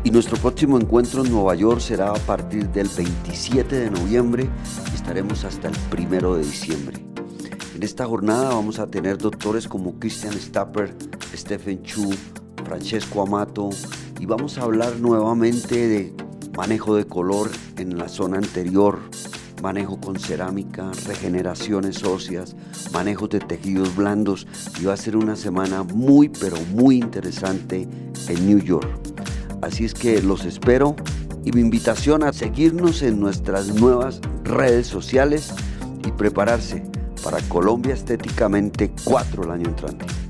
Y nuestro próximo encuentro en Nueva York será a partir del 27 de noviembre y estaremos hasta el 1 de diciembre. En esta jornada vamos a tener doctores como Christian Stapper, Stephen Chu, Francesco Amato, y vamos a hablar nuevamente de manejo de color en la zona anterior, manejo con cerámica, regeneraciones óseas, manejo de tejidos blandos, y va a ser una semana muy pero muy interesante en New York. Así es que los espero y mi invitación a seguirnos en nuestras nuevas redes sociales y prepararse para Colombia Estéticamente 4 el año entrante.